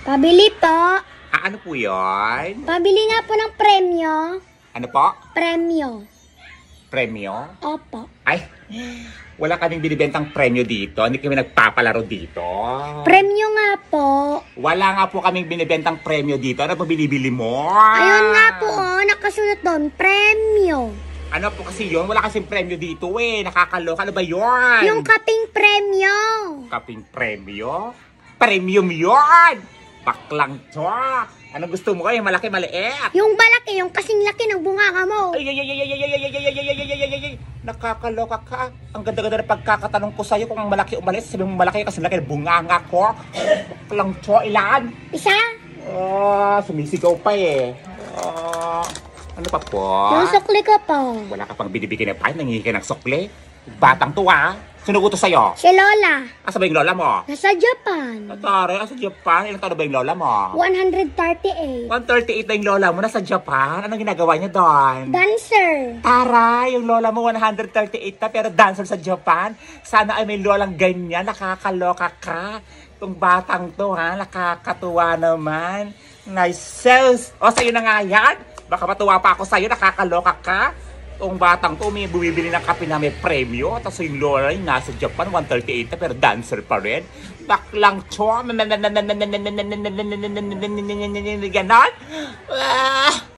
Pabili po. Ano po yun? Pabili nga po ng premyo. Ano po? Premyo. Premyo? Opo. Ay, wala kaming binibentang premyo dito. Hindi kami nagpapalaro dito. Premyo nga po. Wala nga po kaming binibentang premyo dito. Ano po binibili mo? Ayun nga po, nakasunod doon. Premyo. Ano po kasi yun? Wala kasing premyo dito eh. Nakakaloka. Ano ba yun? Yung kaping premyo. Kaping premyo? Premium yun! Baklang to. Ano gusto mo kayo? Malaki, maliit? Yung balaki, yung kasing laki ng bunganga mo. Ay, ay, ay, ay, ay, ay, ay, ay, ay, ay, ay, ay, ay, nakakaloka ka. Ang ganda-ganda na pagkakatanong ko sa'yo kung malaki o maliit. Sabi mo malaki kasi laki ng bunganga ko. Baklang to, ilan? Isa? Sumisigaw pa eh. Ano pa po? Yung sukli ko po. Wala ka pang binibigyan ng pain, nangihingi ka ng sukli. Batang to Sino utos sa'yo? Si Lola. Asa ba yung lola mo? Nasa Japan. Atare, asa Japan? Ilang taon na ba yung lola mo? 138. 138 na yung lola mo, nasa Japan. Anong ginagawa niya doon? Dancer. Taray, yung lola mo 138 na pero dancer sa Japan. Sana ay may lolang ganyan, nakakaloka ka. Itong batang to nakakatuwa naman. Nice sales. O, sa'yo na nga yan. Baka matuwa pa ako sa'yo, nakakaloka ka. Itong batang to, may bumibili ng kape na may premyo. Tapos yung lola yung nasa Japan, 138 na pero dancer pa rin. Baklang cho. Ganon.